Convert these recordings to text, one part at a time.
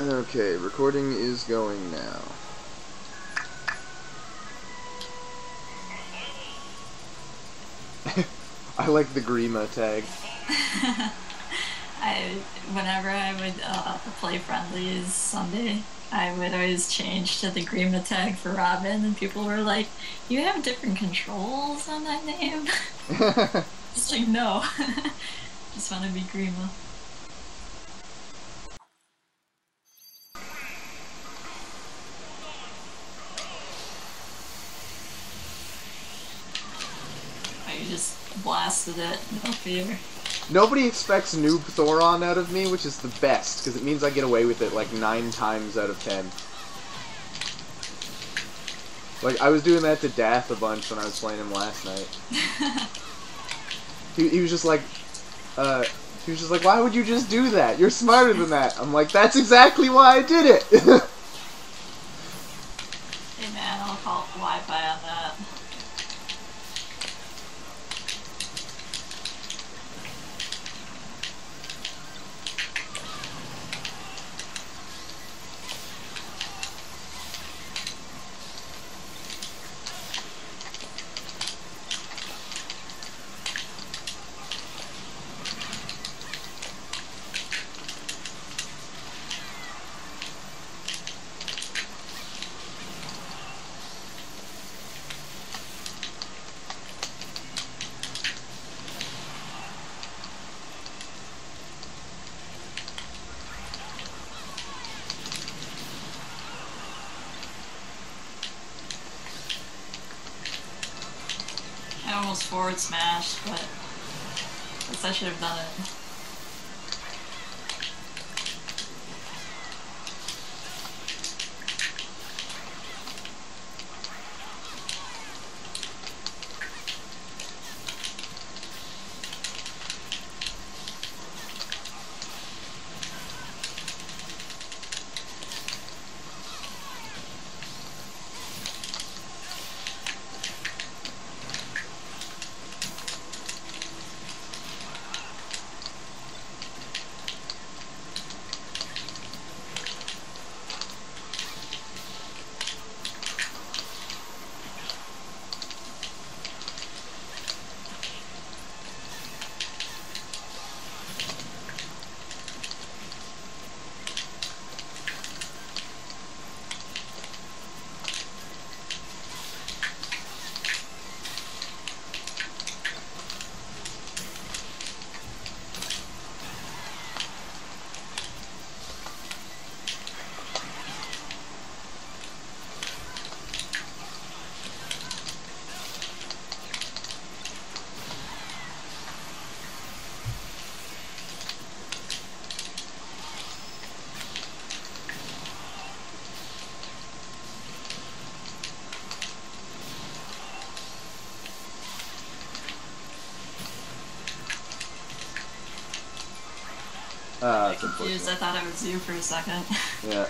Okay, recording is going now. I like the Grima tag. Whenever I would play friendlies Sunday, I would always change to the Grima tag for Robin, and people were like, "You have different controls on that name." Just like, no, just want to be Grima. I just blasted it, no fear. Nobody expects Noob Thoron out of me, which is the best, because it means I get away with it like 9 times out of 10. Like, I was doing that to Dath a bunch when I was playing him last night. he was just like, why would you just do that? You're smarter than that. I'm like, that's exactly why I did it! Hey man, I'll call Wi-Fi on that. I almost forward smashed, but I guess I should have done it. It's Confused, I thought it was you for a second. Yeah.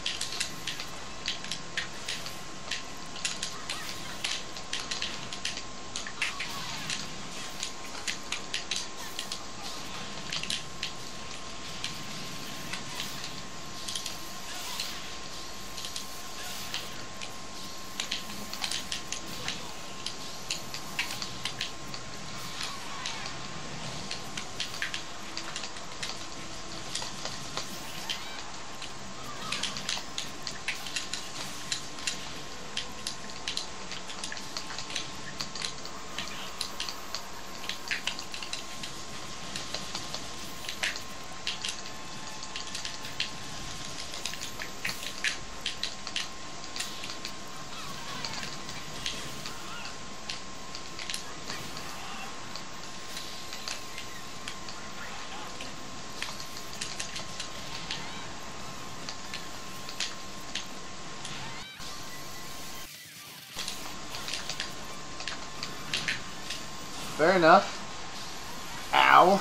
Fair enough. Ow.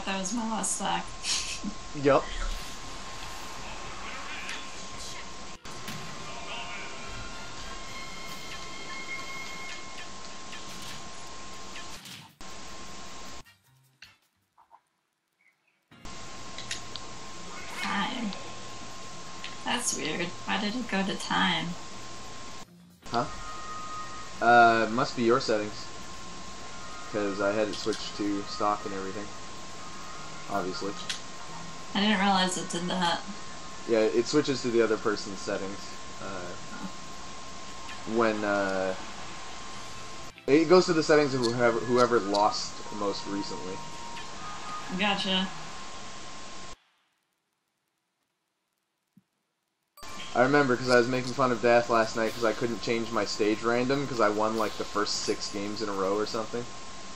forgot that was my last stock. Yup. Time. That's weird. Why did it go to time? Huh? Must be your settings. Because I had it switched to stock and everything. Obviously. I didn't realize it did that. Yeah, it switches to the other person's settings. When, it goes to the settings of whoever lost most recently. Gotcha. I remember because I was making fun of Death last night because I couldn't change my stage random because I won like the first 6 games in a row or something.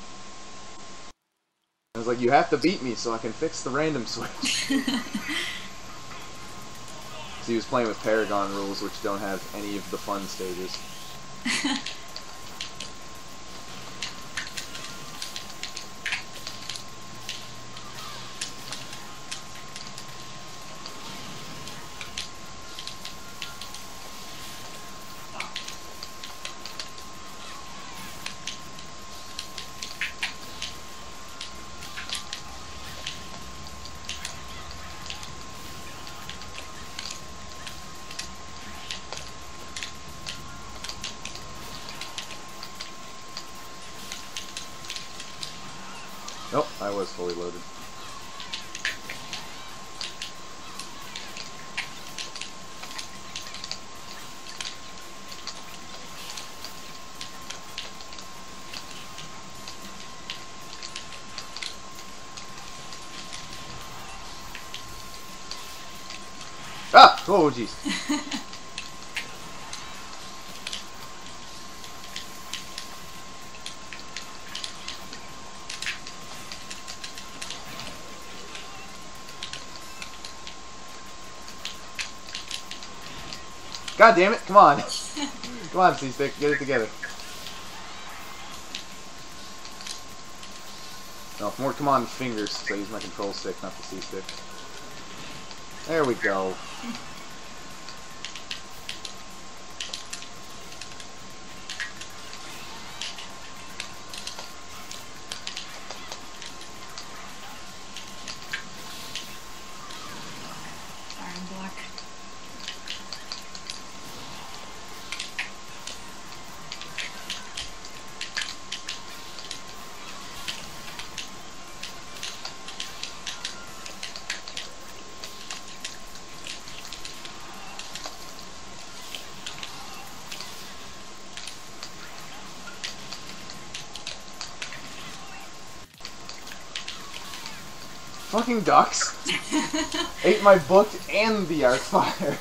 I was like, you have to beat me so I can fix the random switch. So he was playing with Paragon rules, which don't have any of the fun stages. Nope, I was fully loaded. Ah! Oh, jeez. God damn it, come on. Come on, C-Stick, get it together. No, more come on fingers, because I use my control stick, not the C-Stick. There we go. Iron block. Fucking ducks. Ate my book and the arc fire.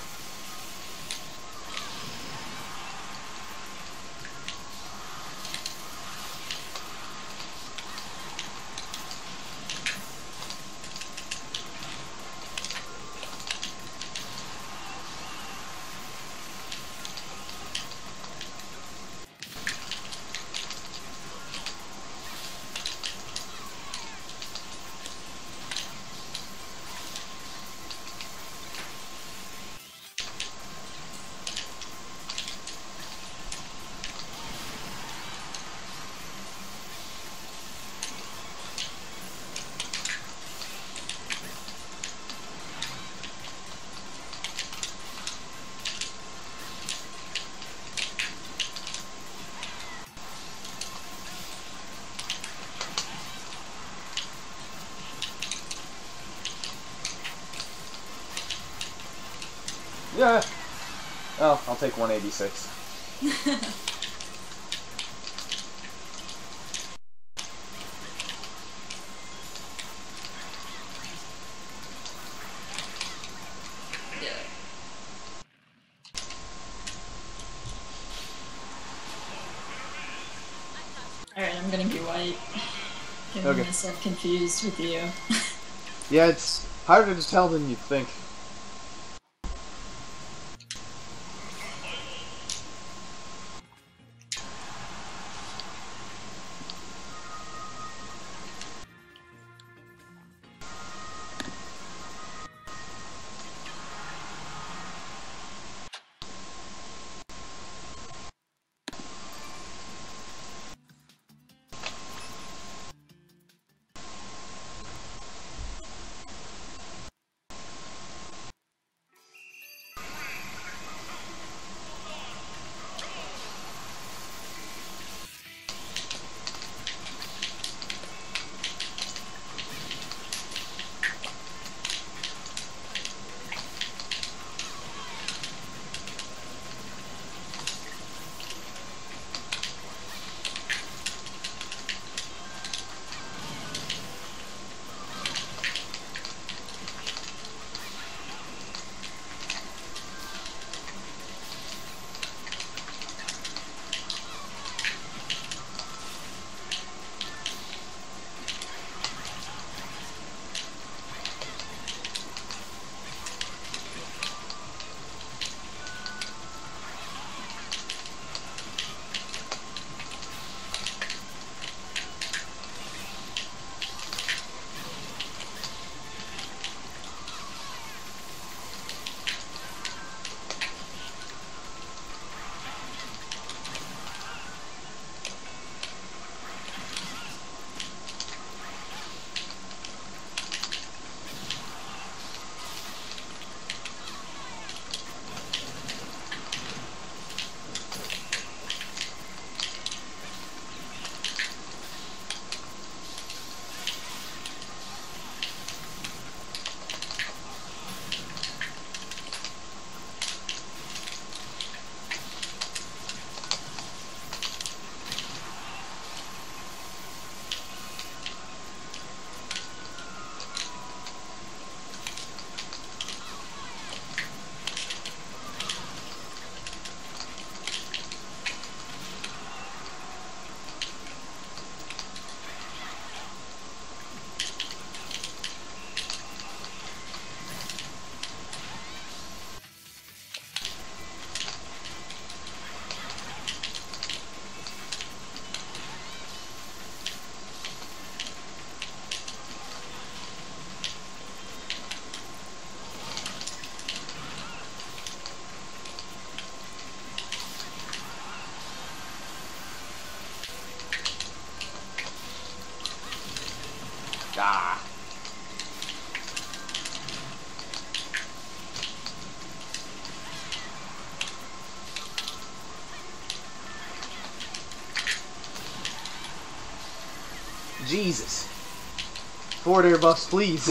Yeah. Oh, I'll take 186. Alright, I'm gonna be white. Getting Okay. myself confused with you. Yeah, it's harder to tell than you'd think. Ah. Jesus. Forward air buffs, please.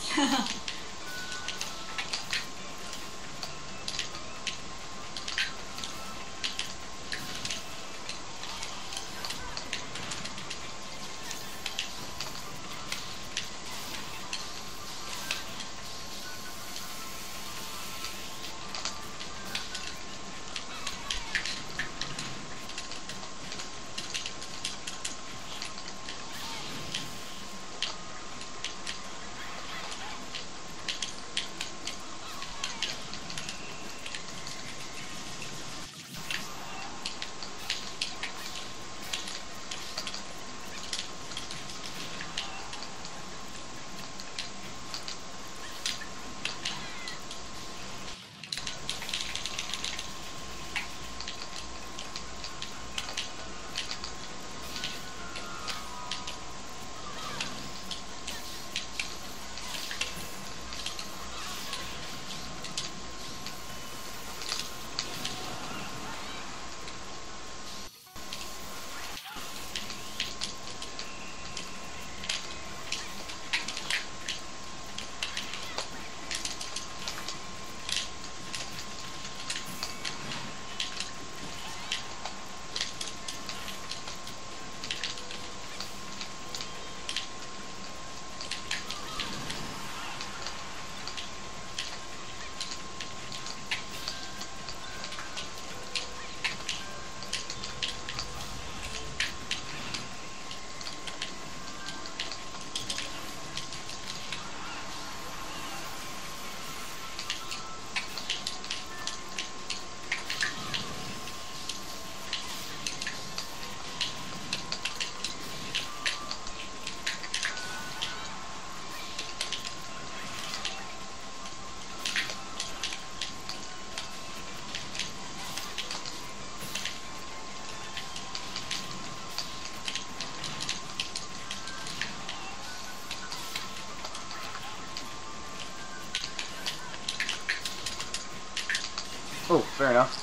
Oh, fair enough.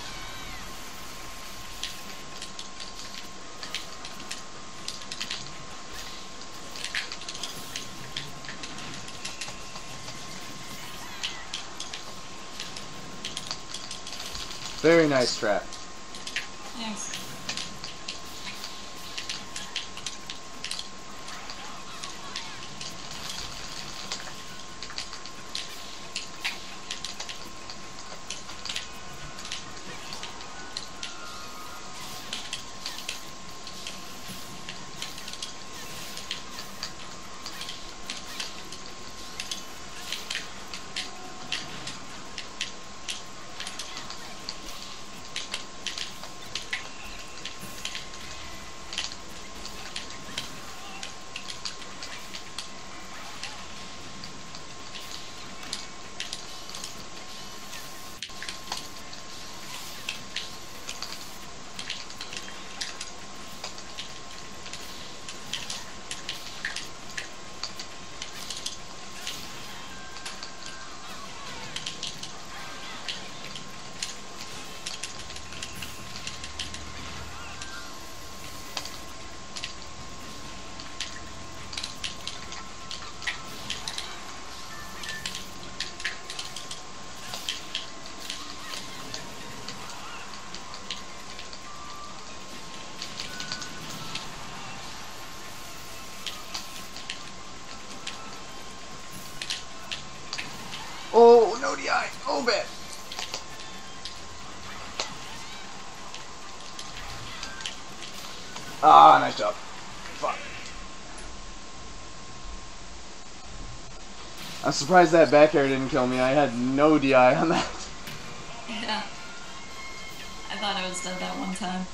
Very nice trap. Thanks. Oh, no DI. Oh, bad. Ah, nice job. Fuck. I'm surprised that back air didn't kill me. I had no DI on that. Yeah. I thought I was dead that one time.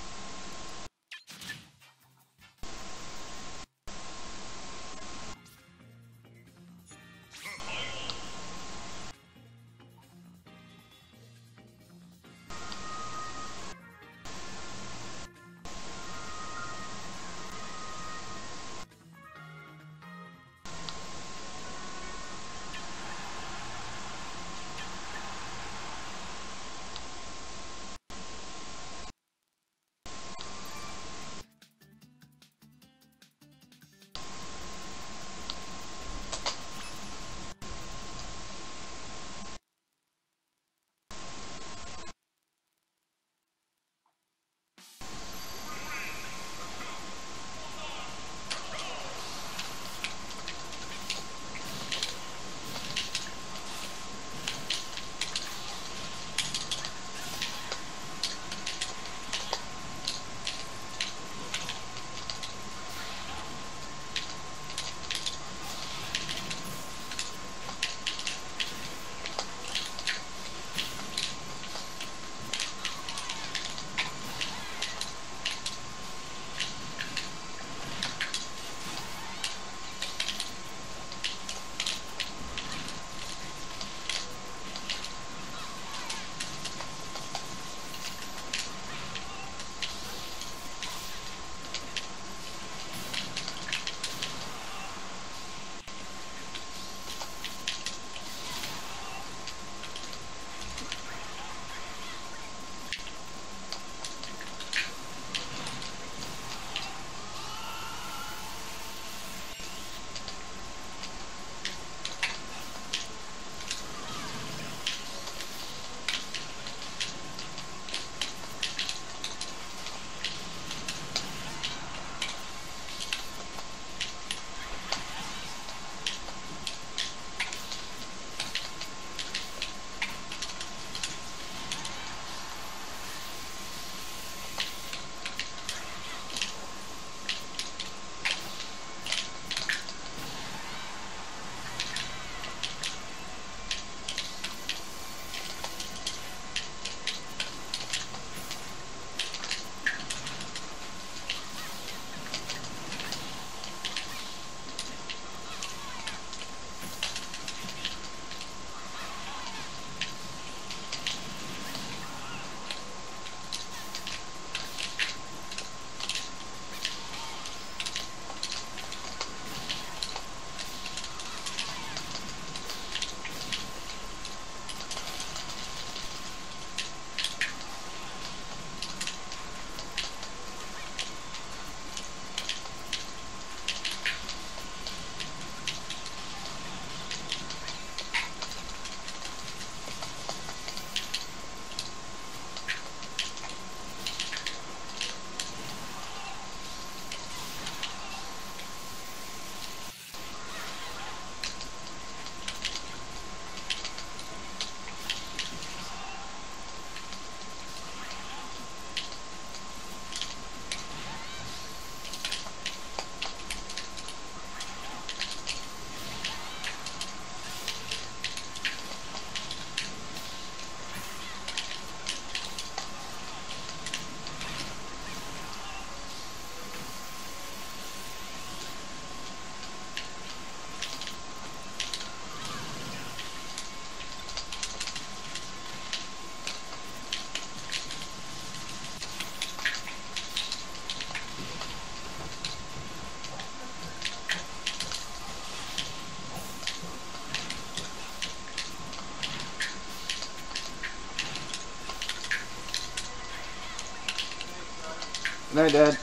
Good night, Dad.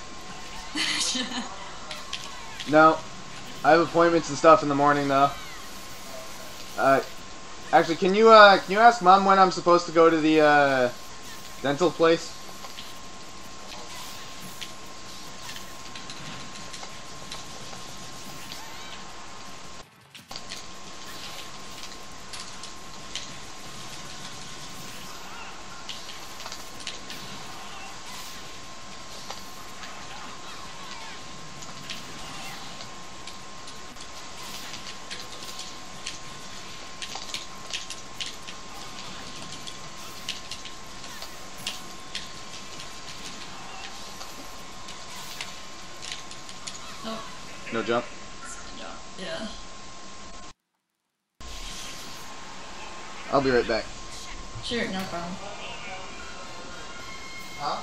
No. I have appointments and stuff in the morning, though. Actually, can you ask Mom when I'm supposed to go to the, dental place? No jump? Yeah. I'll be right back. Sure, no problem. Huh?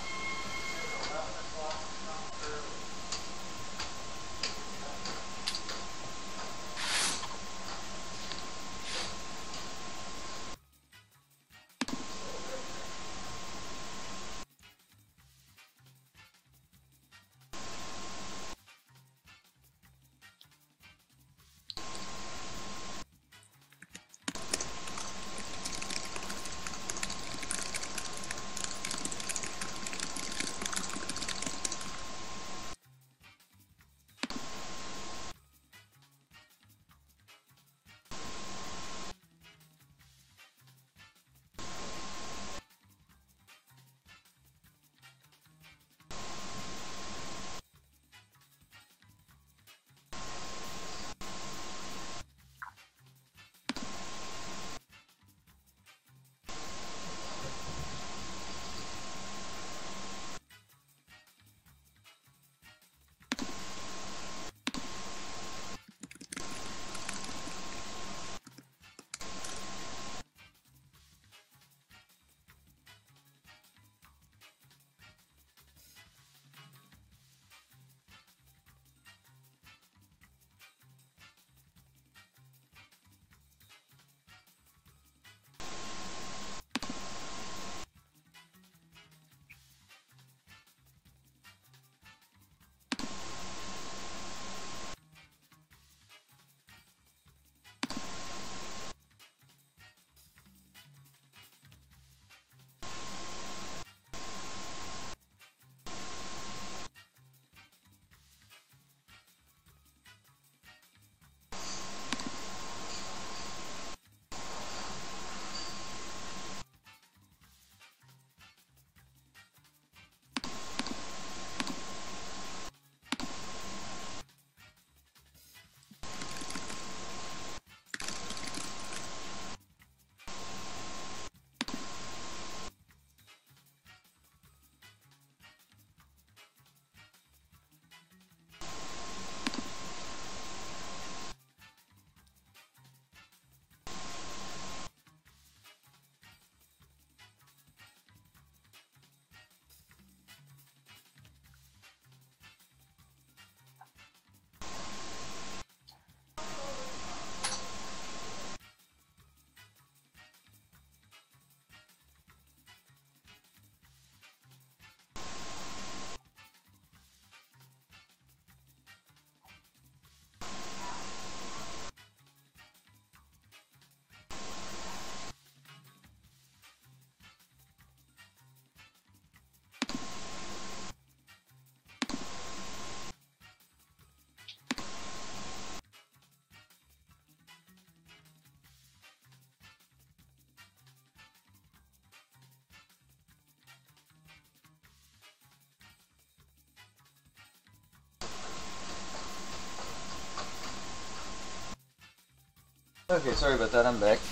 Okay, sorry about that, I'm back.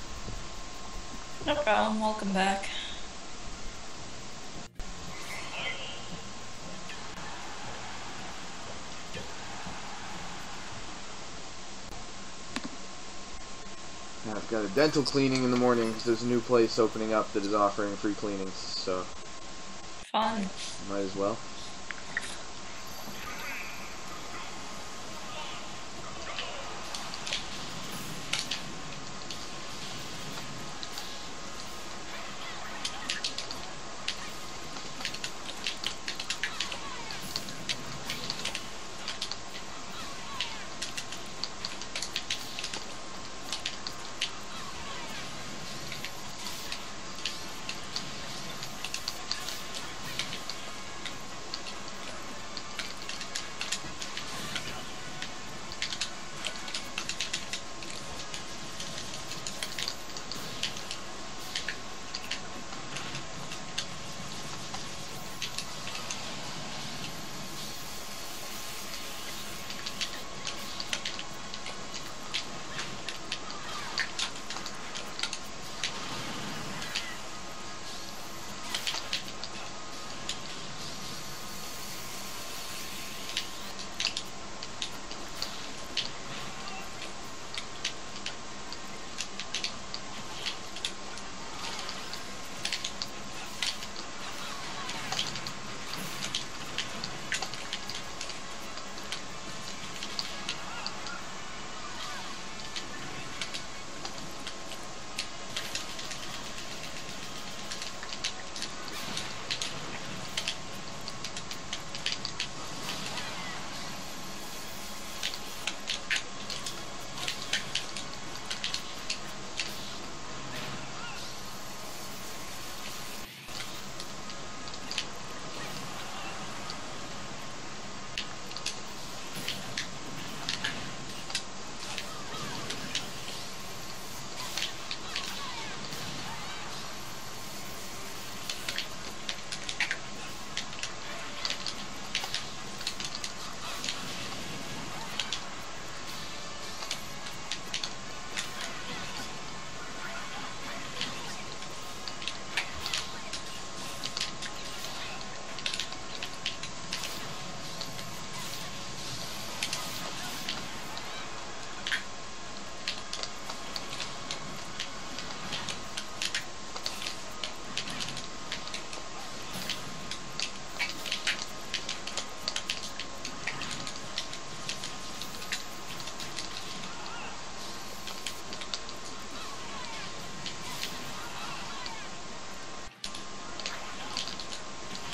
No problem, welcome back. Now I've got a dental cleaning in the morning because there's a new place opening up that is offering free cleanings, so Fun. might as well.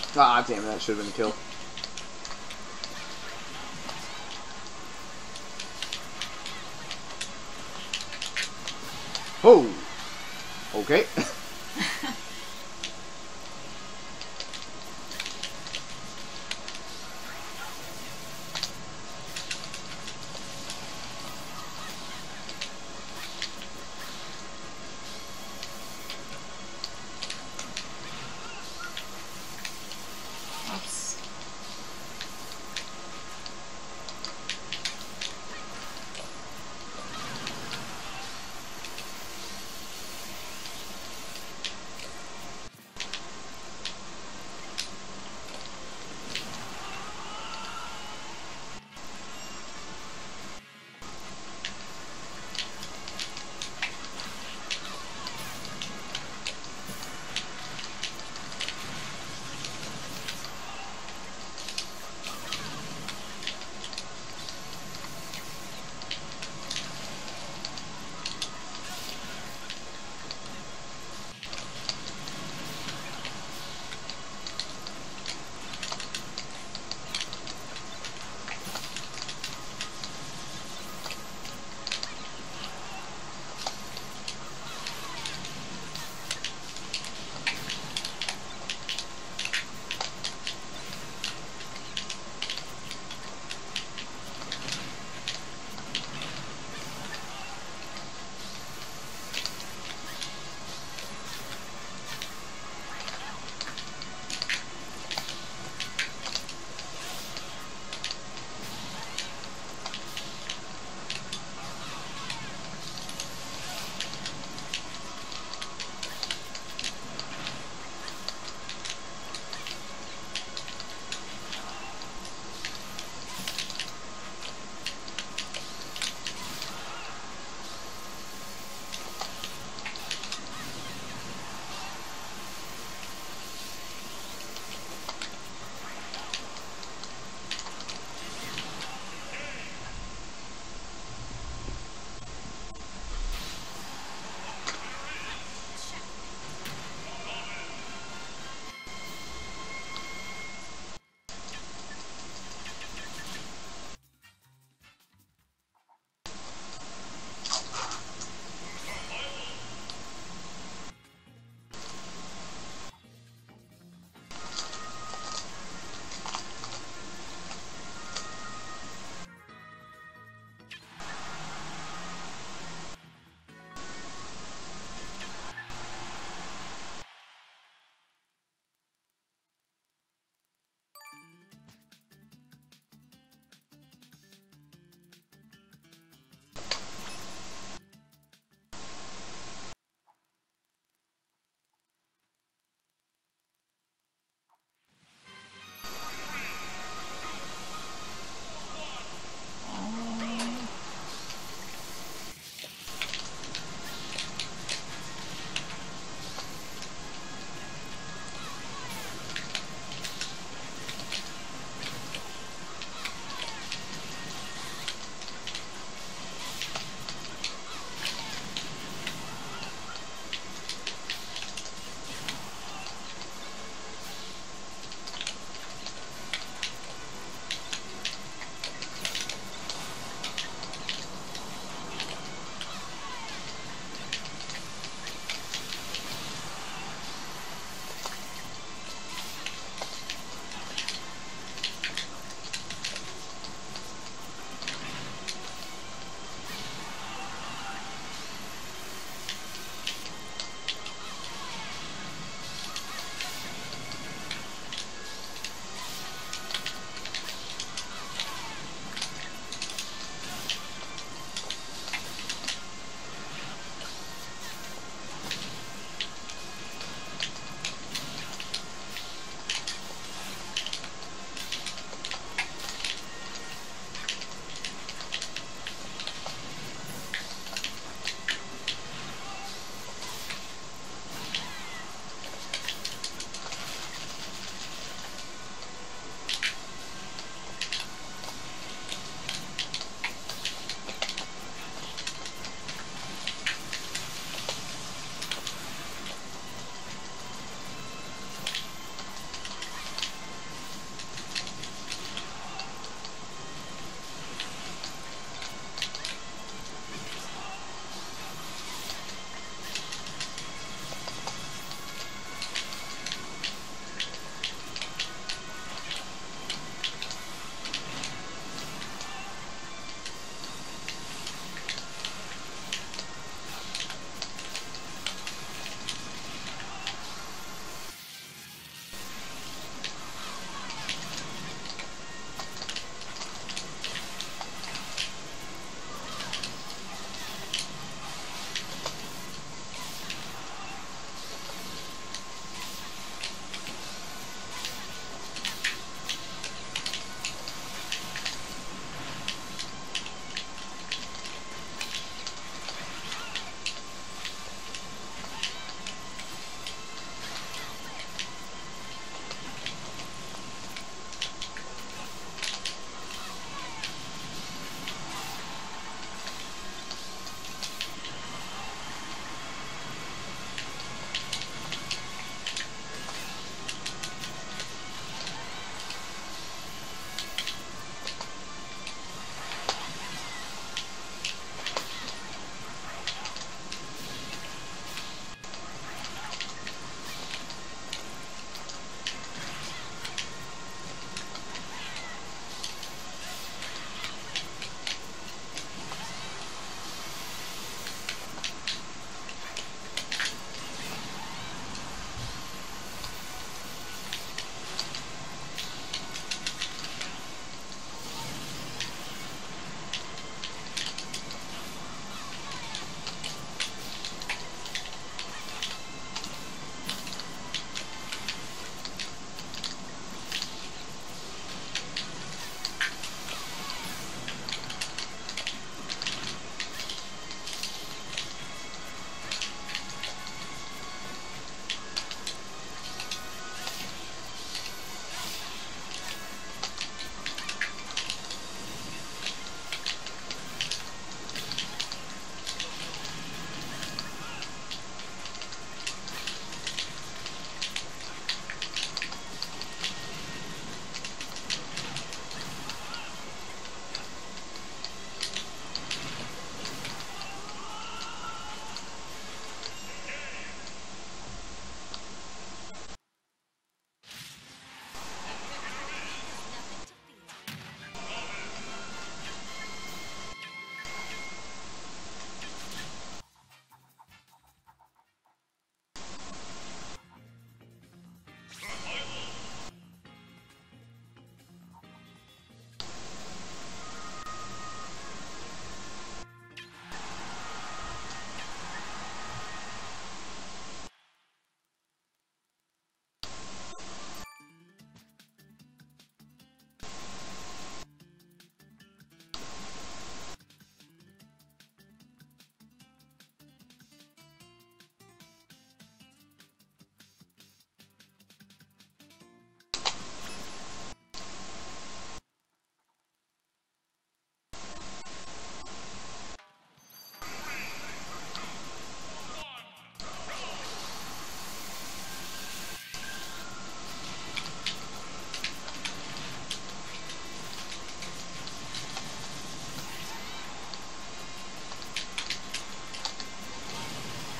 Ah, damn it, that should have been a kill. Oh! Okay. Oops.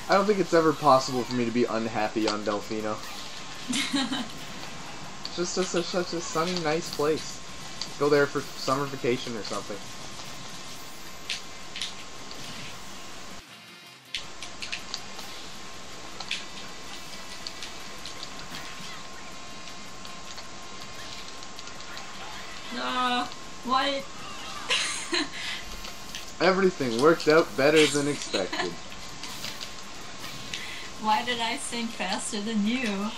I don't think it's ever possible for me to be unhappy on Delfino. It's just such a sunny, nice place. Go there for summer vacation or something. What? Everything worked out better than expected. Why did I sink faster than you?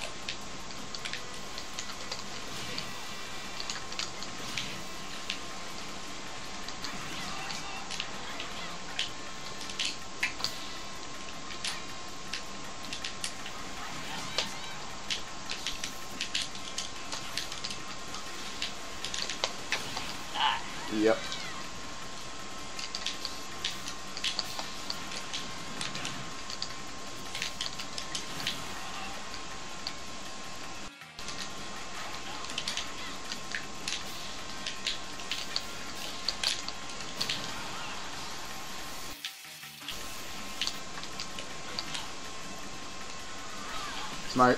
Yep. Smart.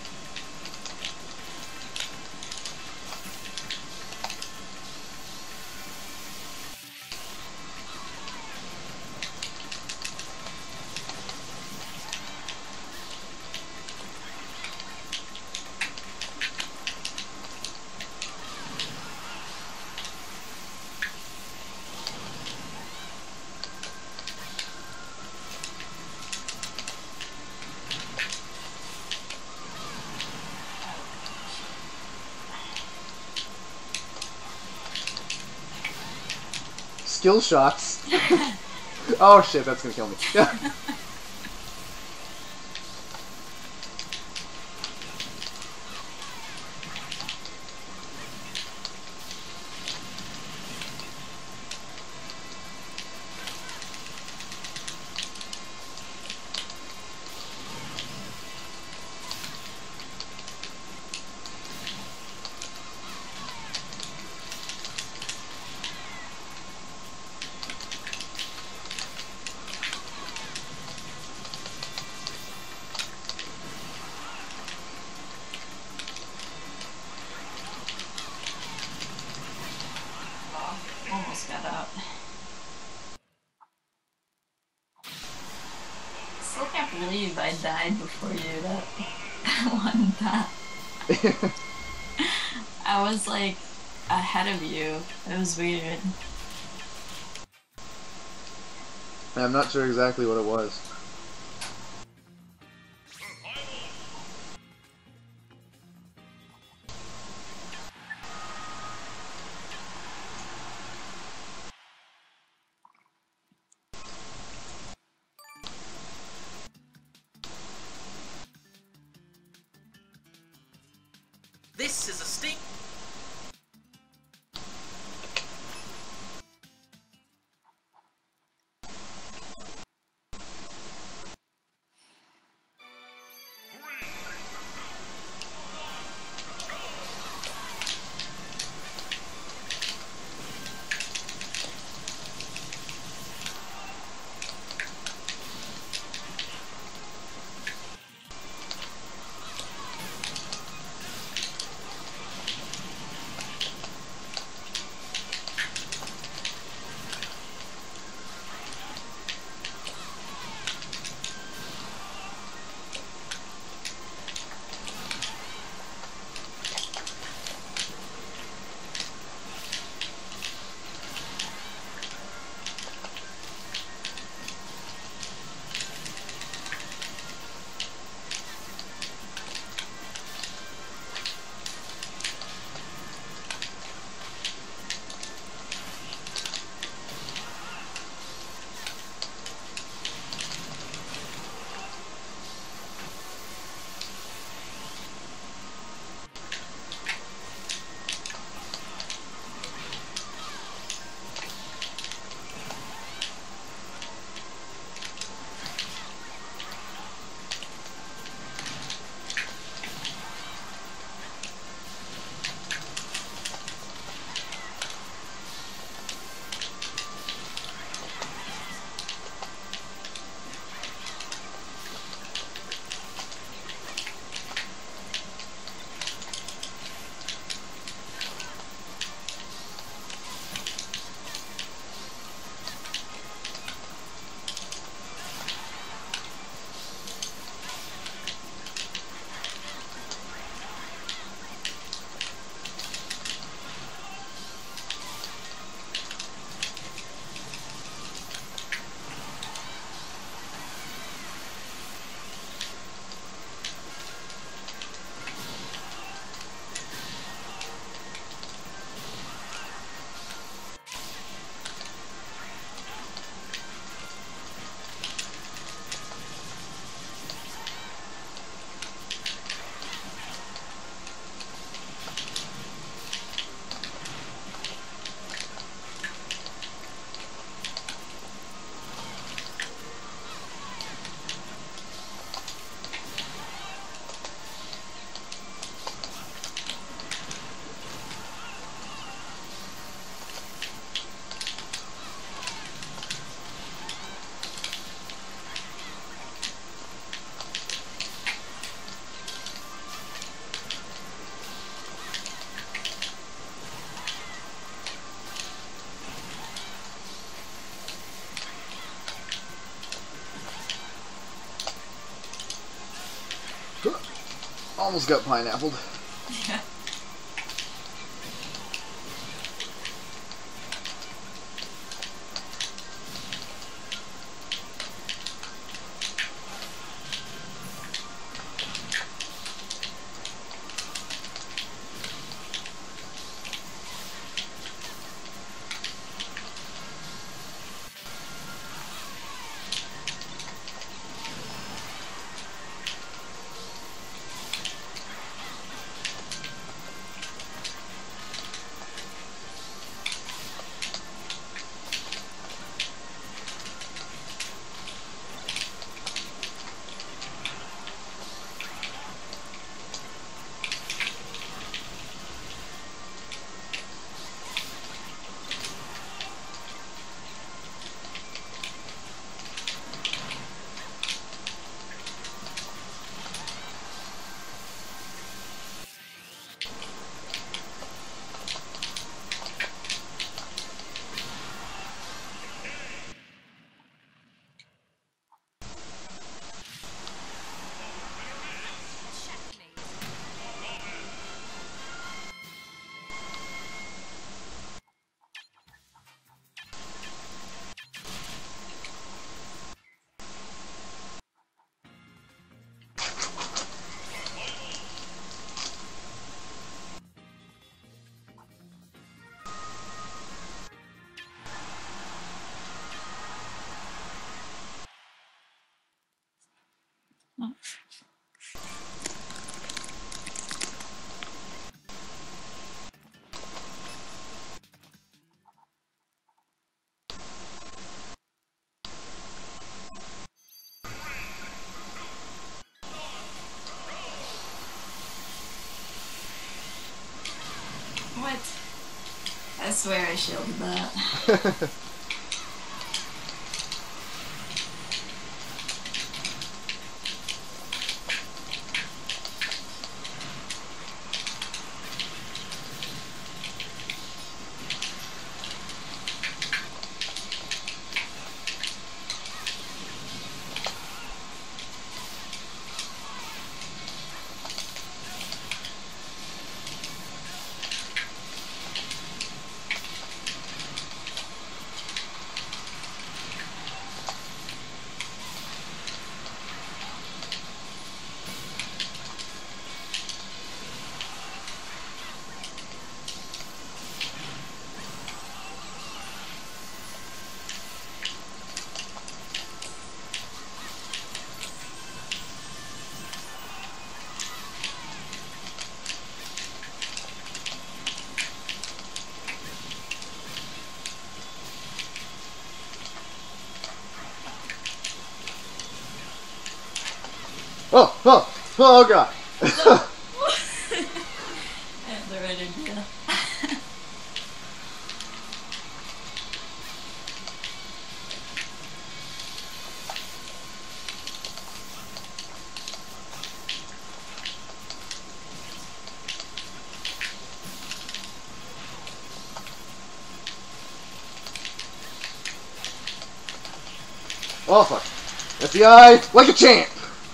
Skill shots. Oh shit, that's gonna kill me. Almost got out. Still can't believe I died before you that one time. I was like ahead of you. It was weird. I'm not sure exactly what it was. This is a stink. Almost got pineappled. Yeah. What? I swear I shielded that. Oh god! I have the right idea. Oh fuck. FBI, like a champ!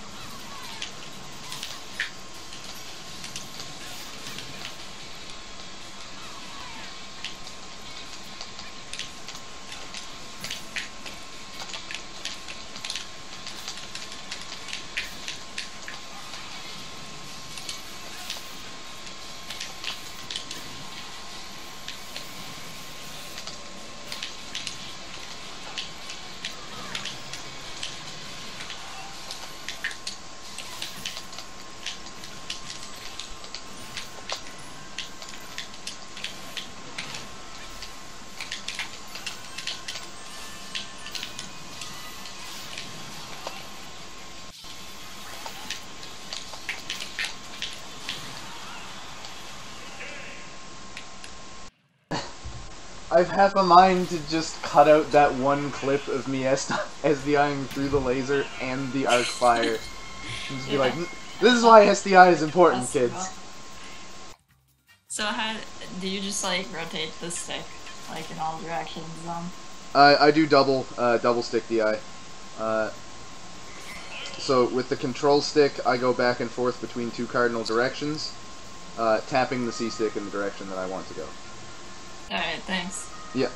I've half a mind to just cut out that one clip of me SDIing through the laser and the arc fire. And just be like, this is why SDI is important, That's kids. rough. So how do you just like rotate the stick like in all directions? I I do double stick DI. So with the control stick, I go back and forth between two cardinal directions, tapping the C stick in the direction that I want to go. Alright, thanks. Yeah.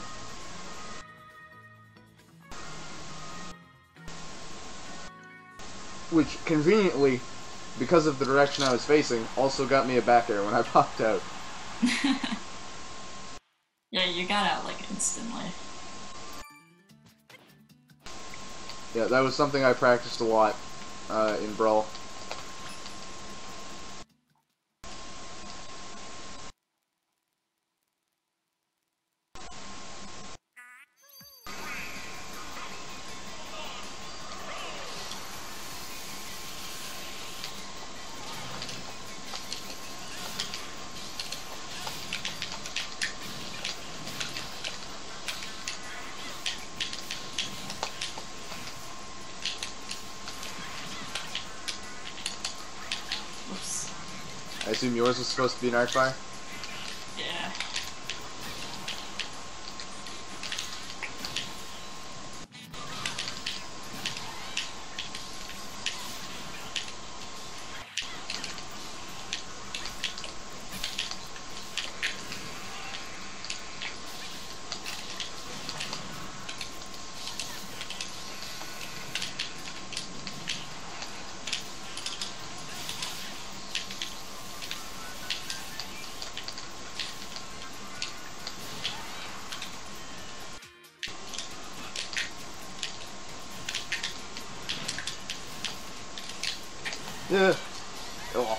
Which, conveniently, because of the direction I was facing, also got me a back air when I popped out. Yeah, you got out, like, instantly. Yeah, that was something I practiced a lot in Brawl. Oops. I assume yours was supposed to be an Arcfire? Yeah. Yeah. Oh.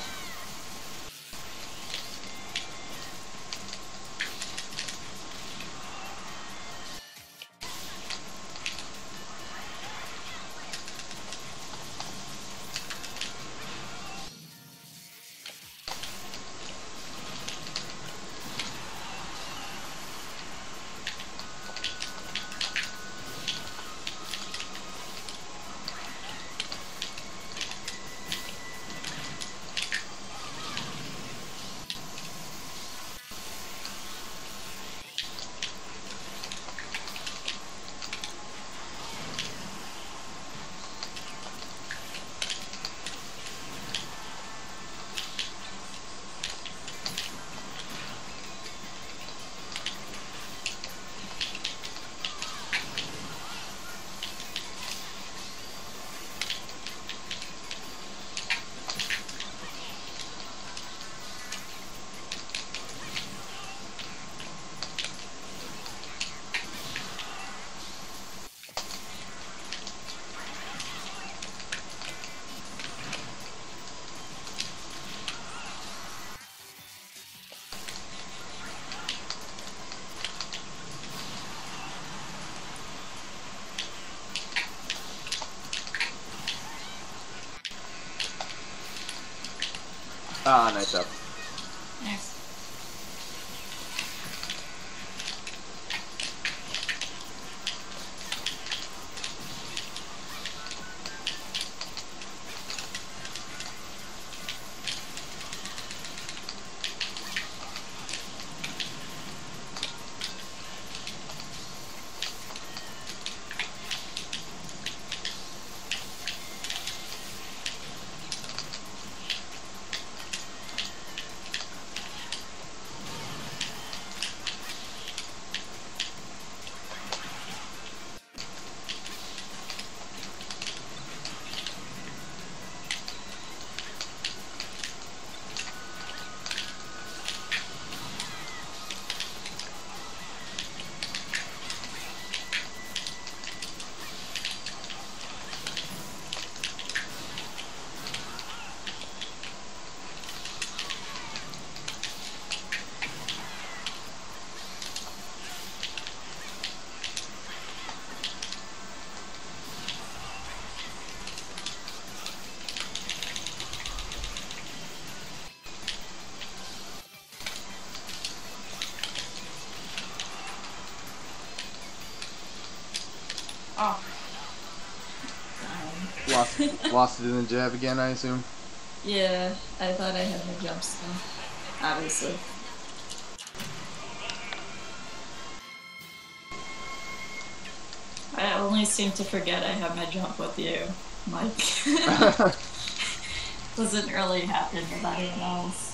Ah, nice up. Nice. Oh. Lost it in the jab again, I assume? Yeah, I thought I had my jump still. Obviously. I only seem to forget I have my jump with you. Like, doesn't really happen with anyone else.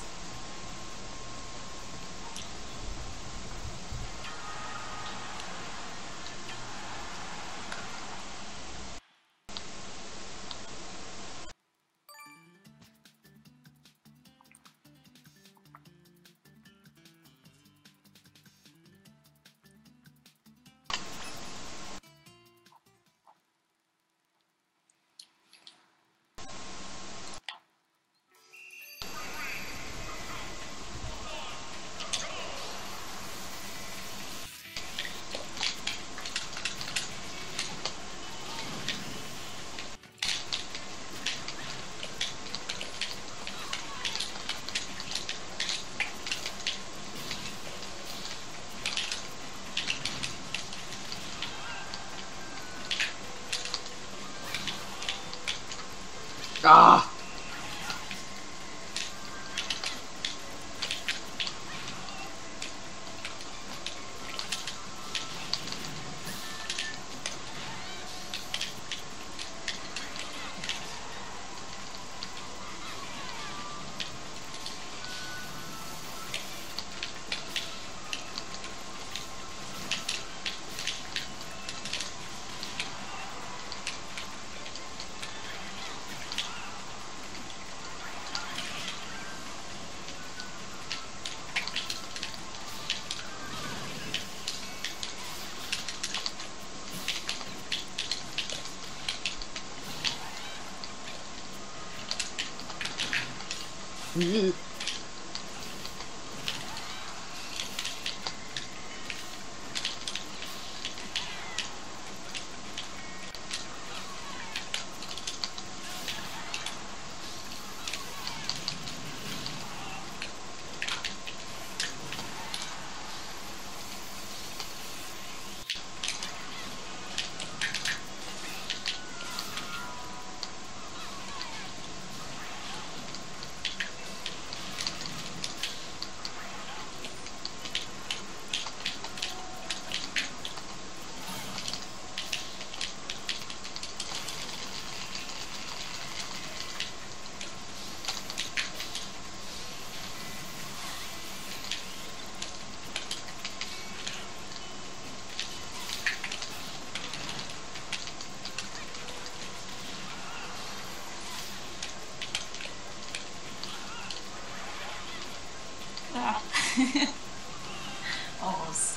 Ah! Ah. Almost.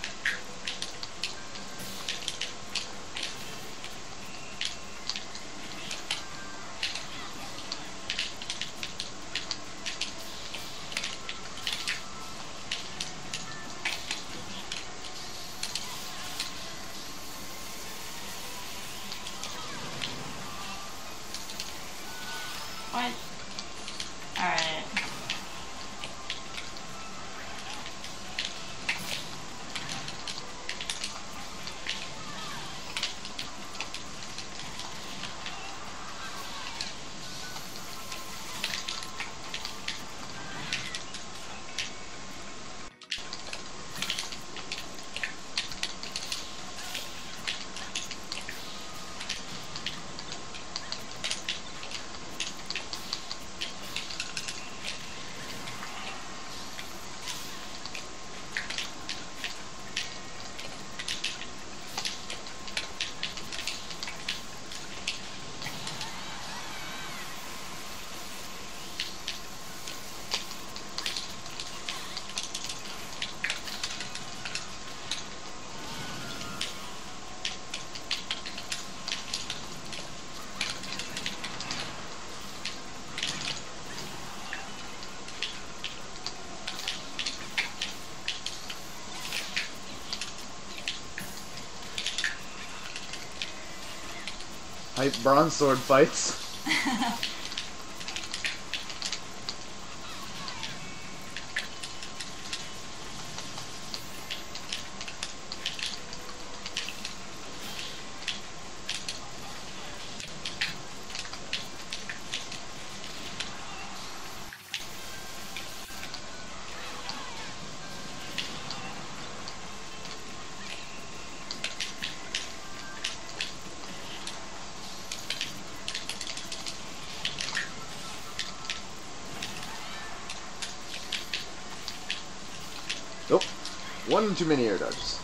What? Alright. Hype bronze sword fights. Nope. One too many air dodges.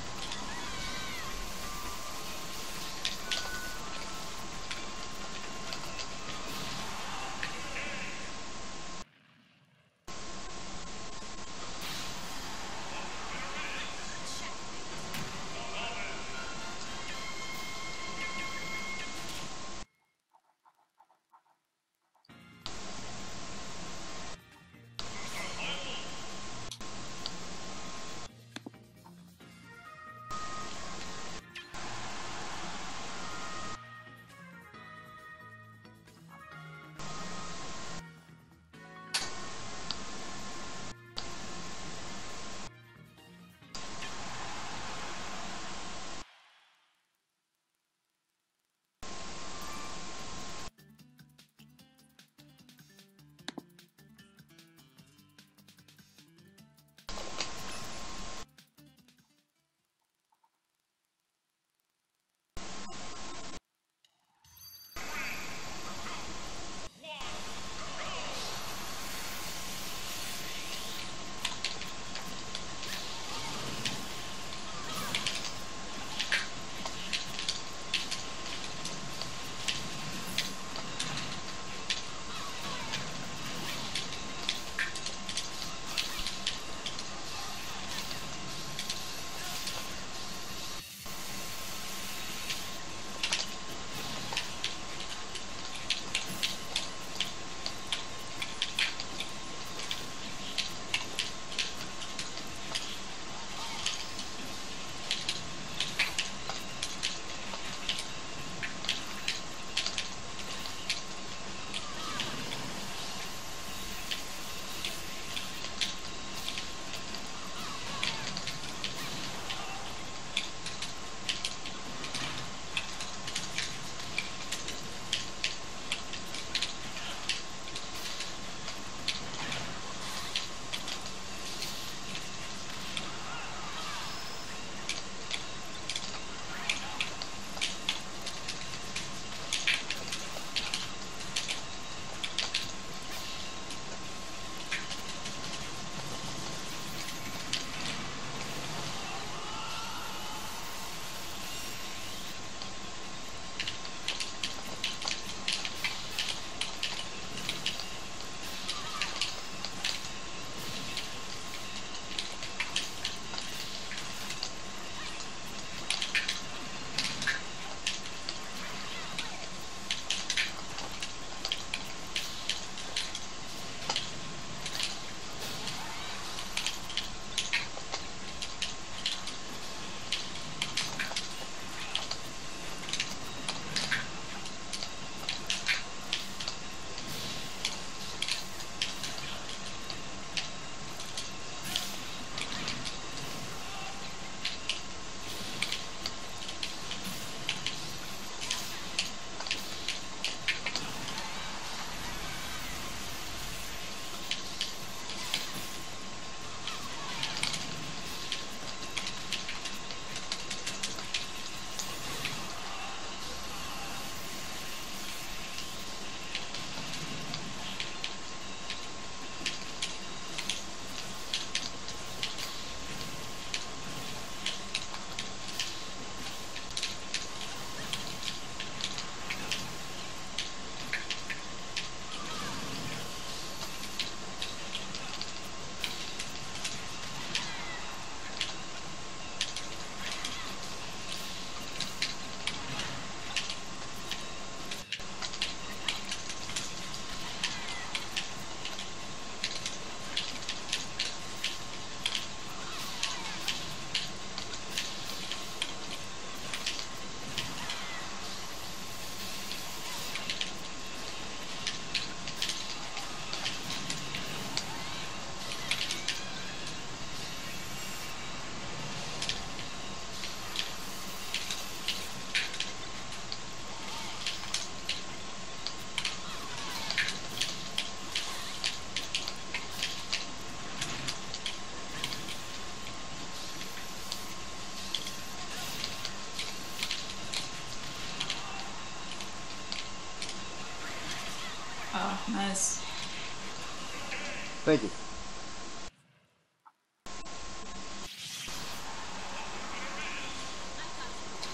Oh, nice. Thank you.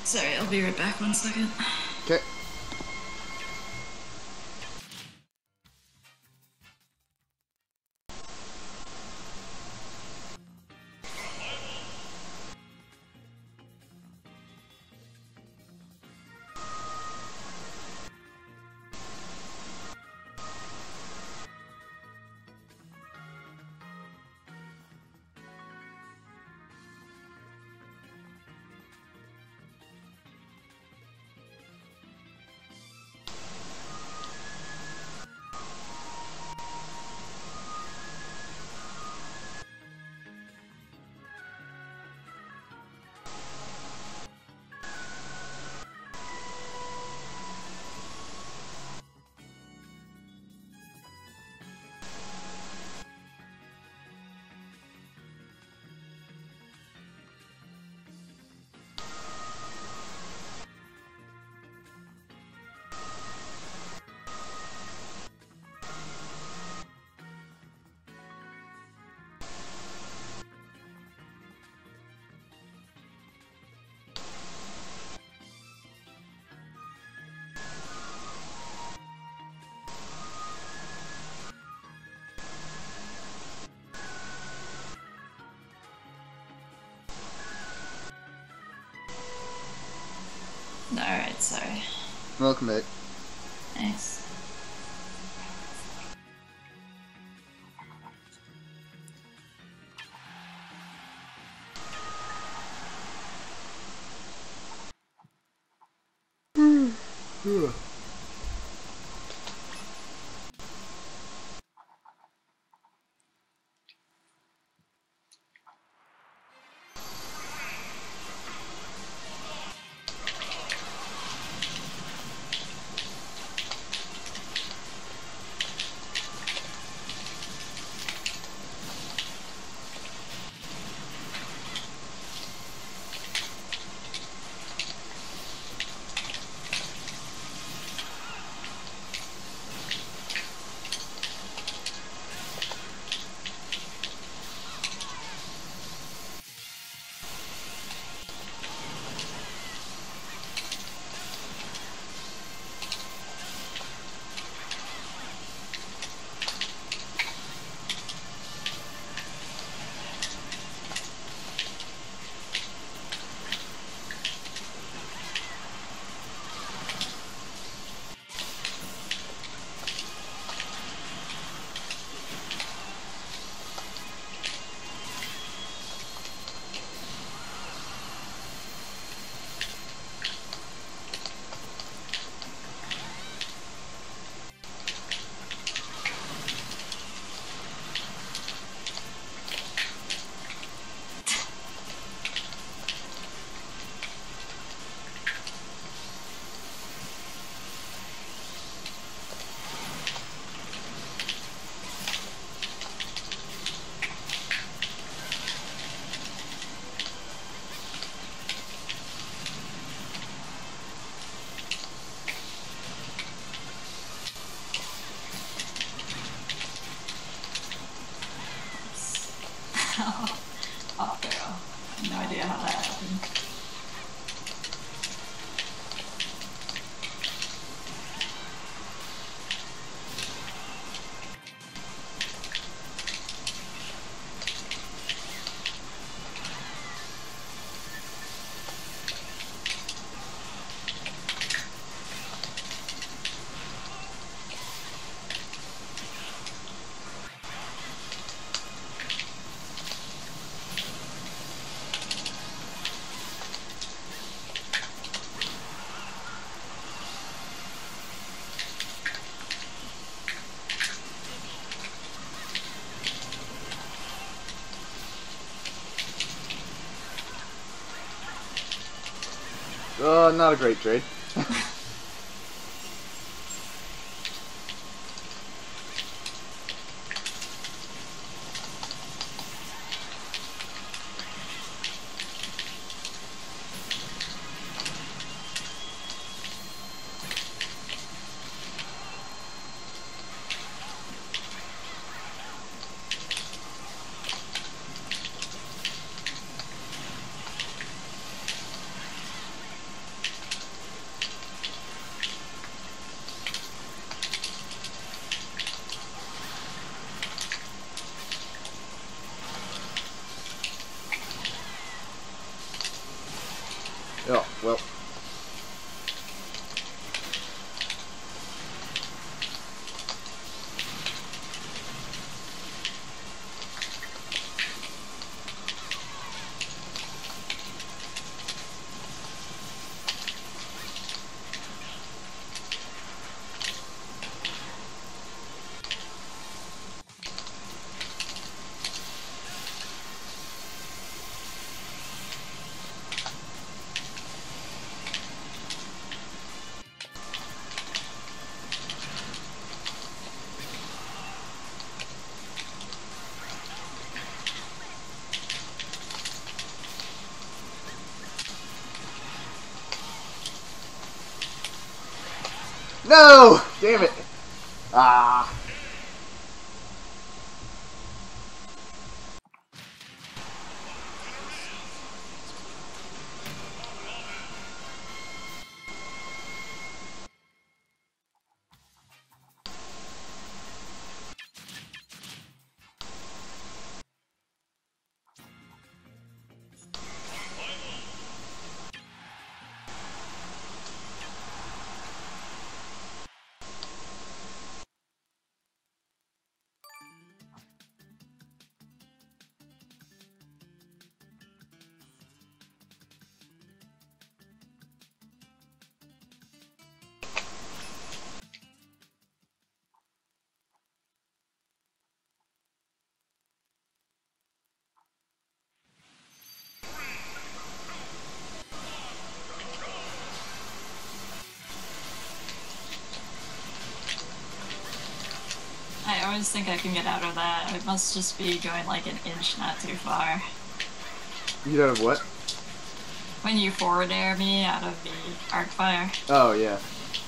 Sorry, I'll be right back 1 second. Okay. Alright, sorry. Welcome back. Thanks. Oh, bro. No idea how that happened. Not a great trade. well. No! Damn it! Ah. I always think I can get out of that. It must just be going like an inch not too far. You out of what? When you forward air me out of the arc fire. Oh, yeah.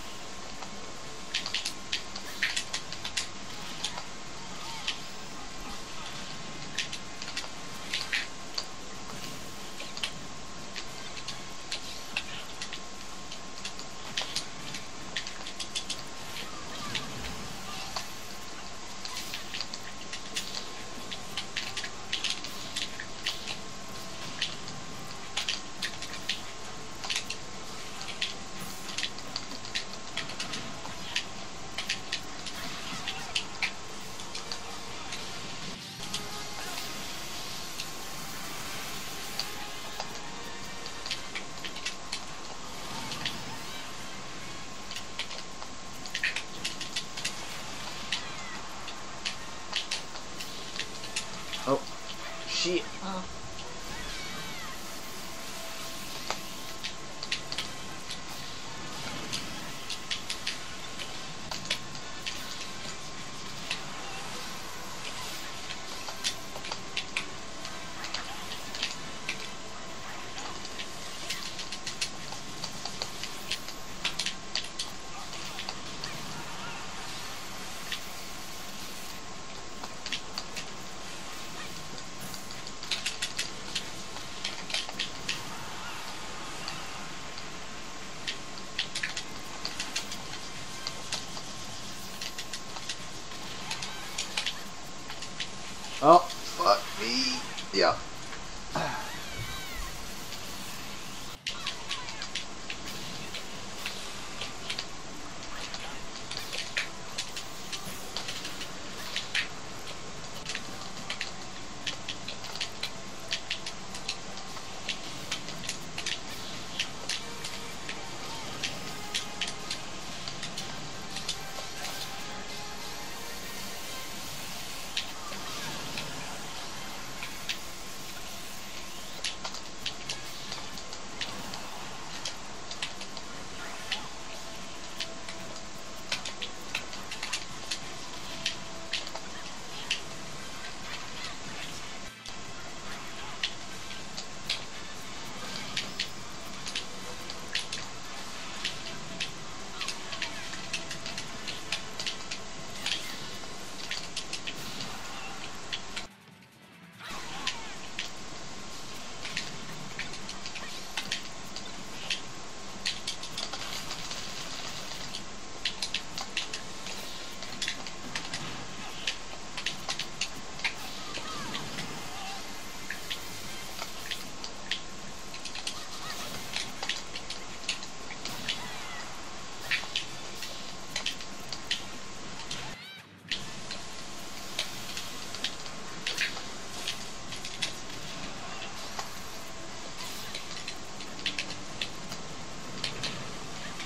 Oh, shit. Oh. Oh, fuck me. Yeah.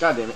God damn it.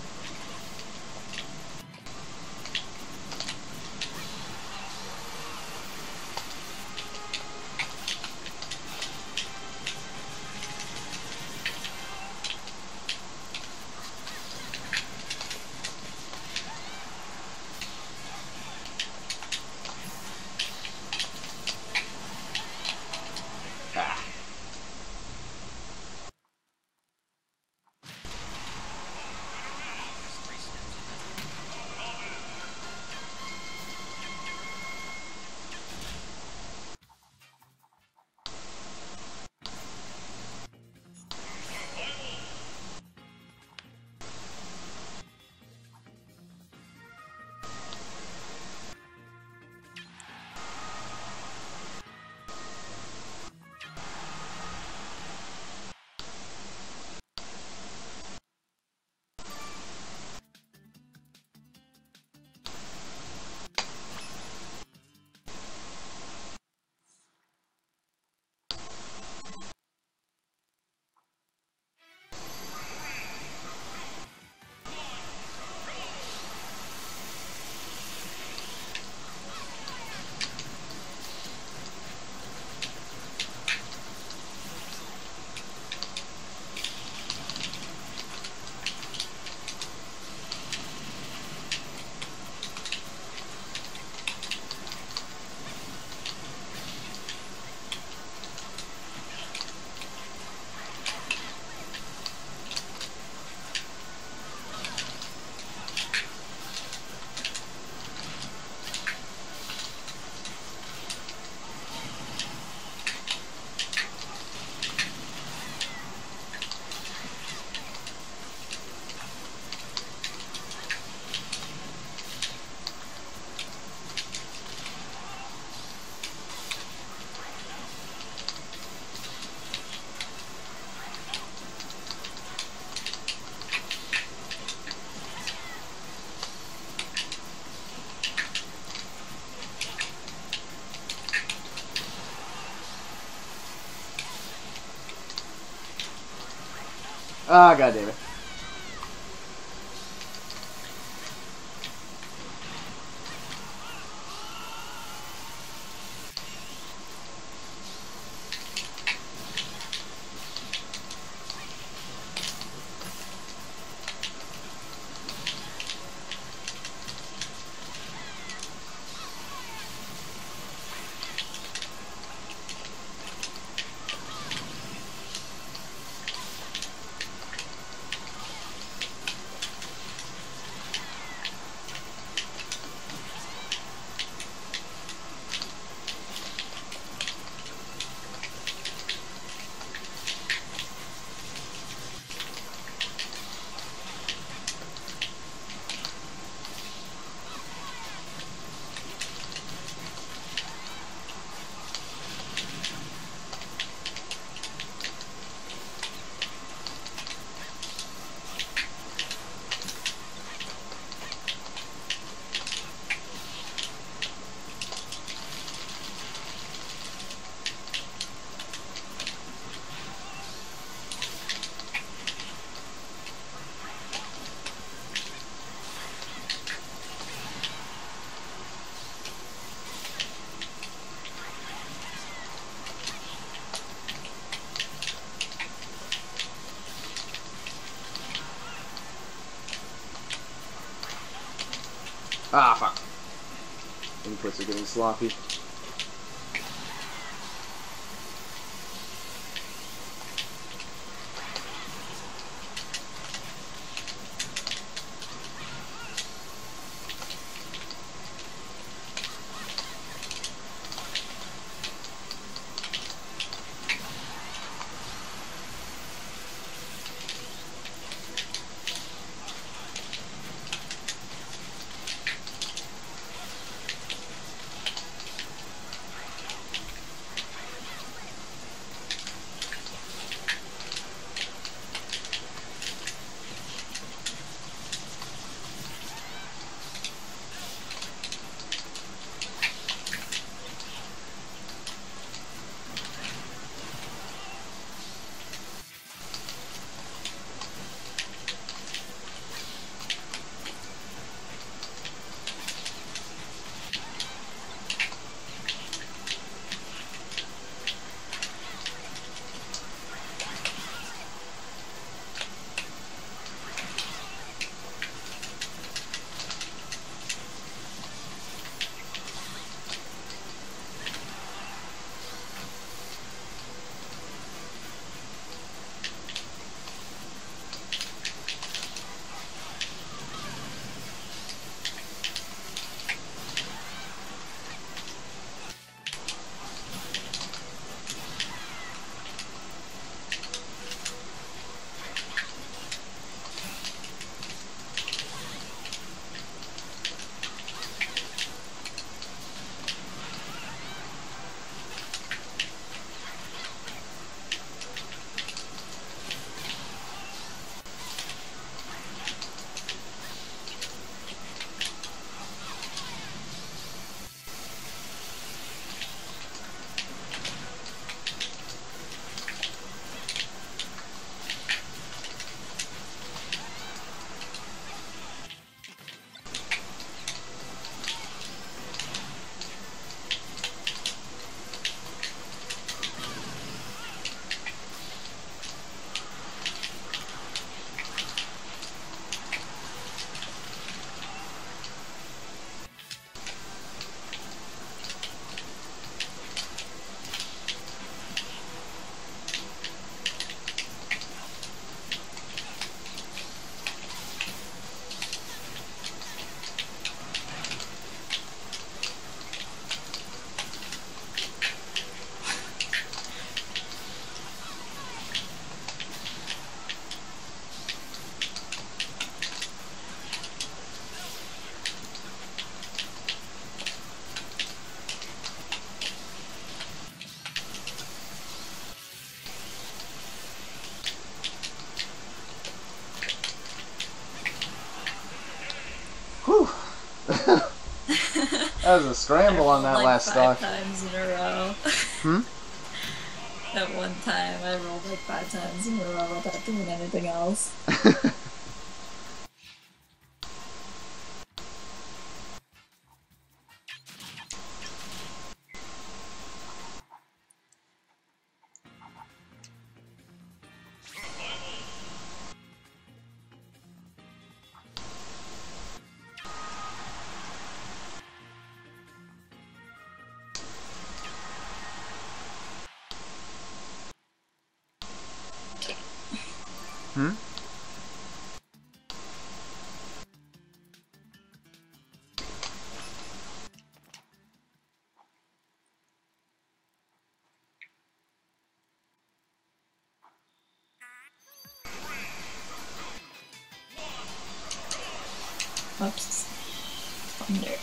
Ah, God damn it. Ah, fuck. Inputs are getting sloppy. That was a scramble on that like last stock. 5 times in a row. Hmm? At one time, I rolled like 5 times in a row without doing anything else. Hmm? Oops. Thunder.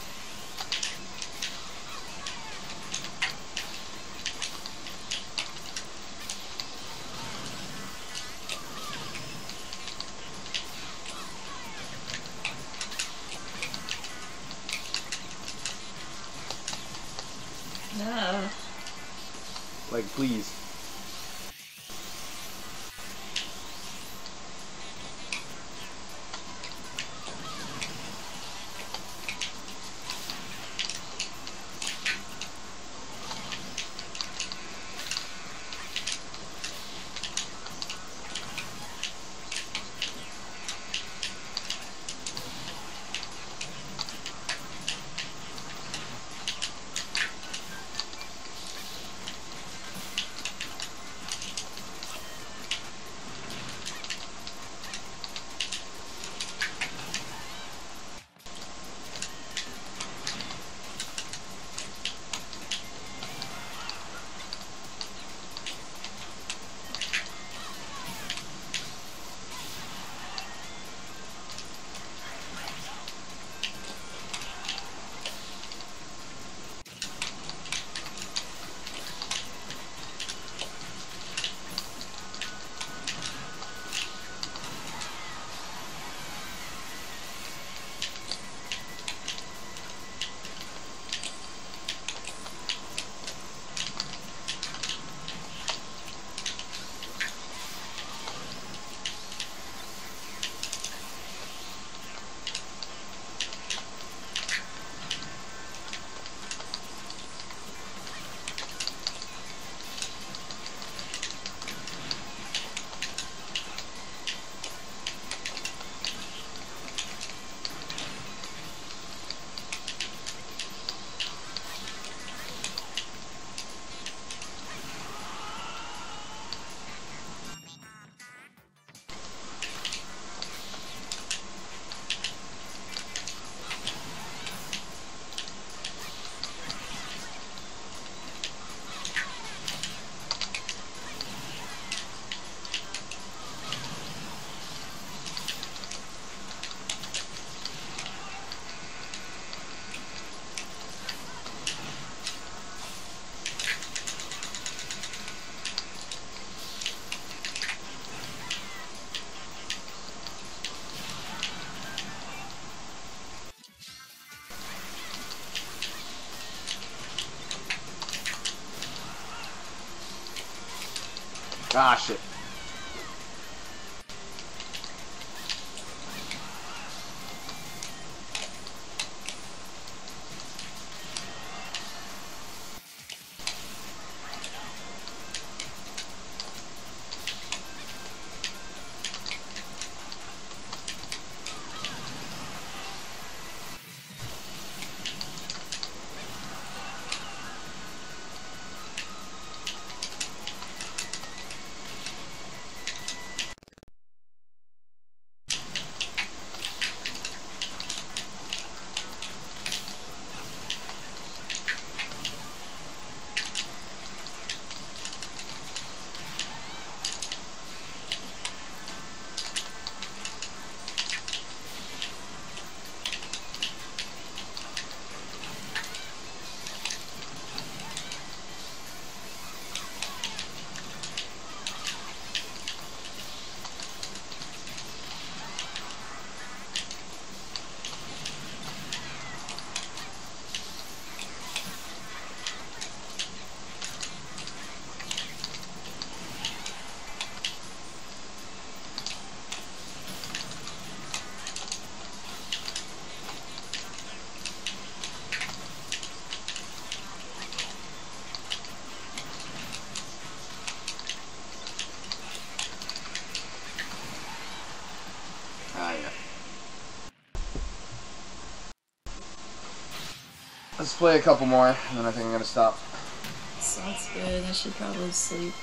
No. Like, please. Ah, shit. Let's play a couple more, and then I think I'm gonna stop. Sounds good. I should probably sleep.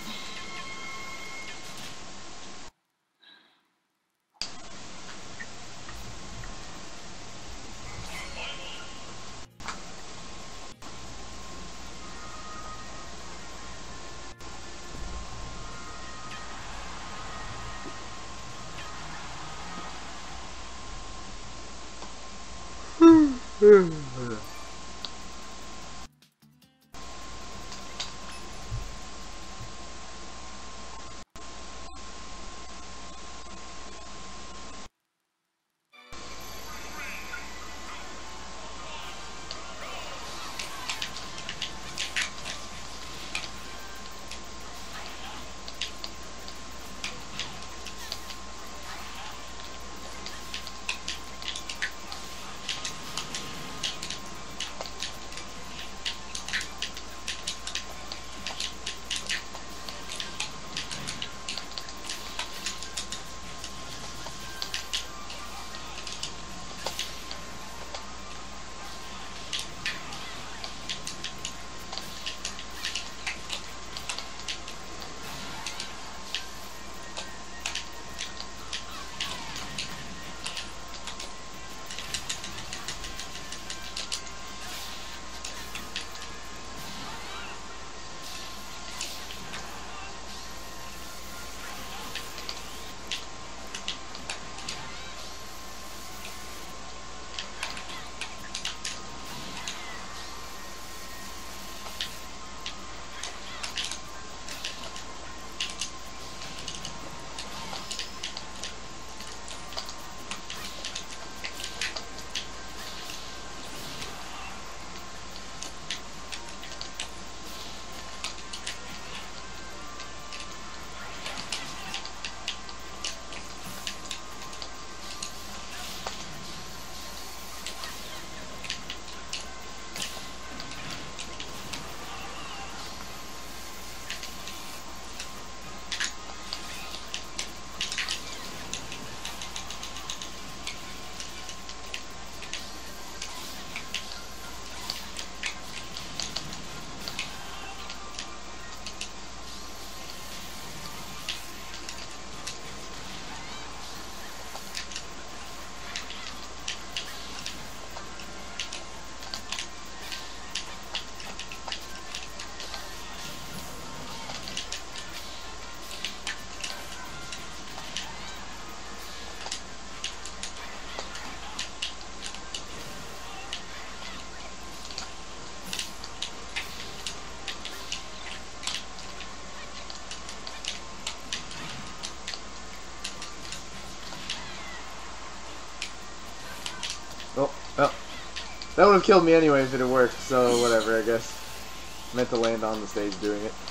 Oh, well. That would have killed me anyway if it had worked, so whatever, I guess. Meant to land on the stage doing it.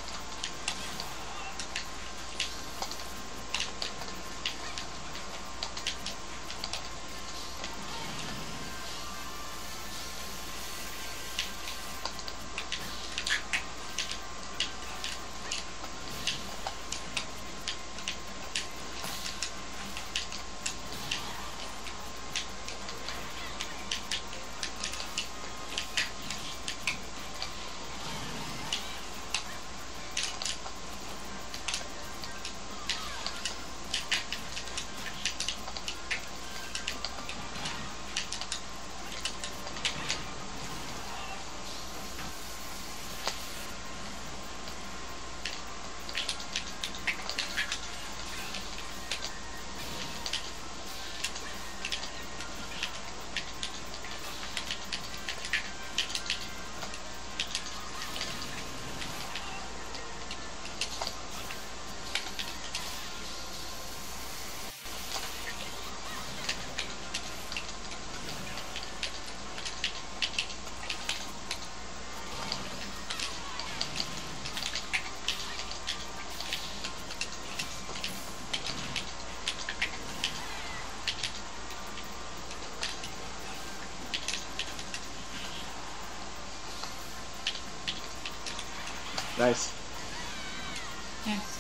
Nice. Yes.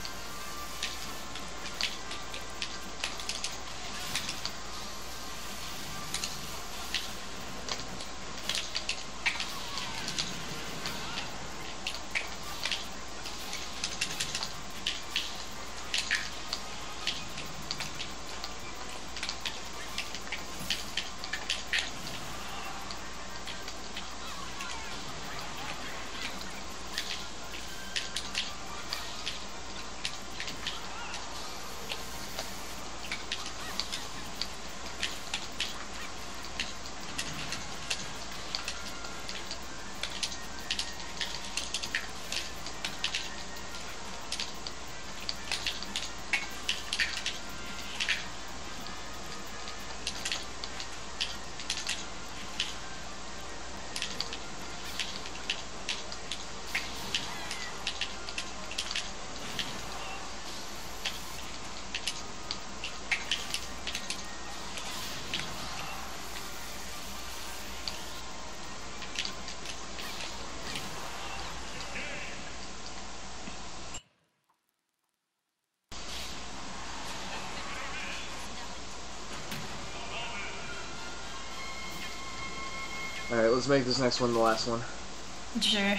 let's make this next one the last one. Sure.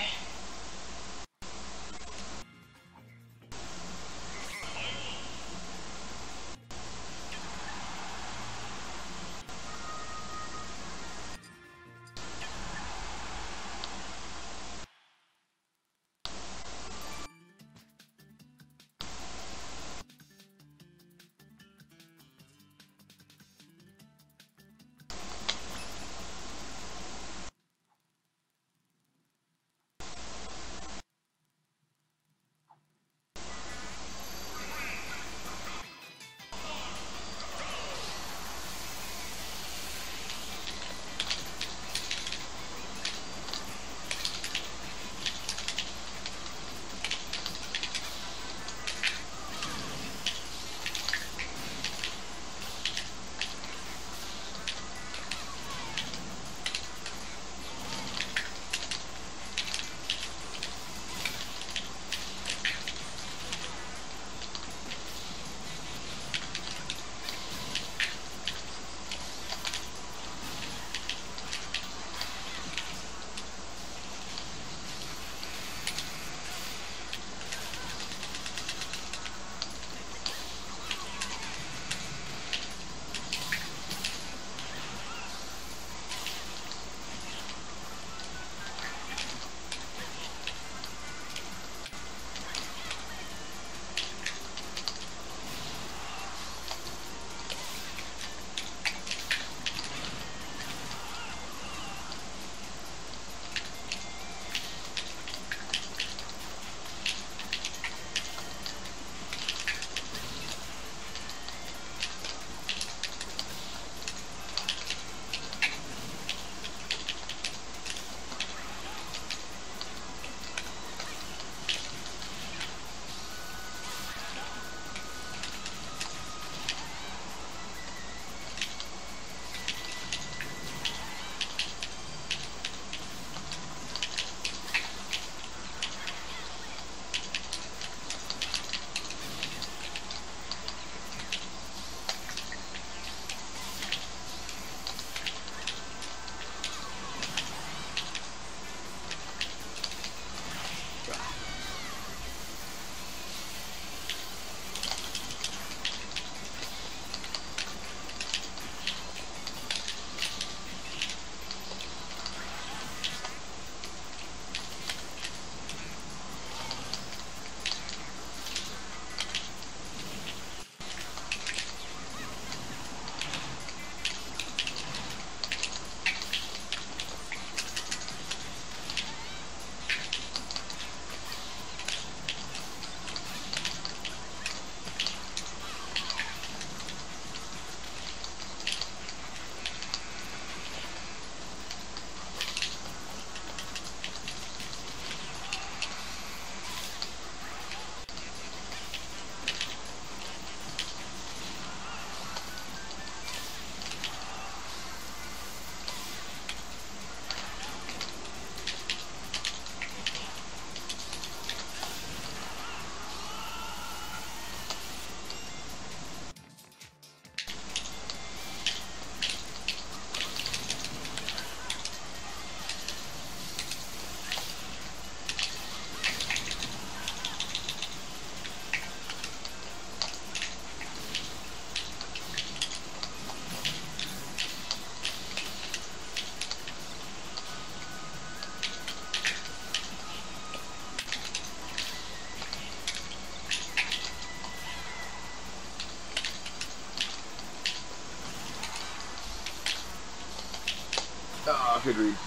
Ah, good read.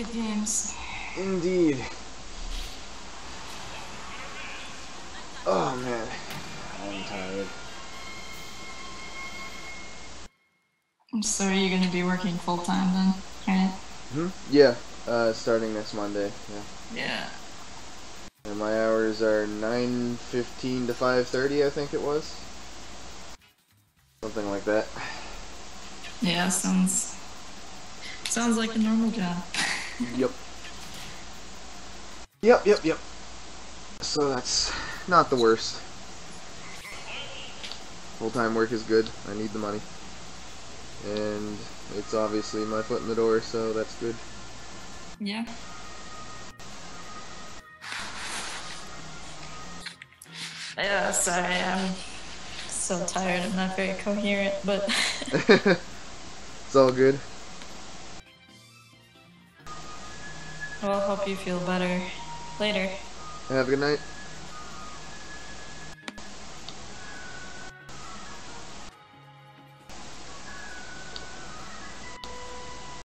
good games. Indeed. Oh man, I'm tired. So are you going to be working full time then, right? Yeah, starting next Monday. Yeah. Yeah. And my hours are 9:15 to 5:30, I think it was. Something like that. Yeah, sounds like a normal job. Yep. Yep. So that's not the worst. Full-time work is good. I need the money. And it's obviously my foot in the door, so that's good. Yeah. Yeah, sorry, I'm so tired. I'm not very coherent, but It's all good. well, I'll hope you feel better later. Have a good night.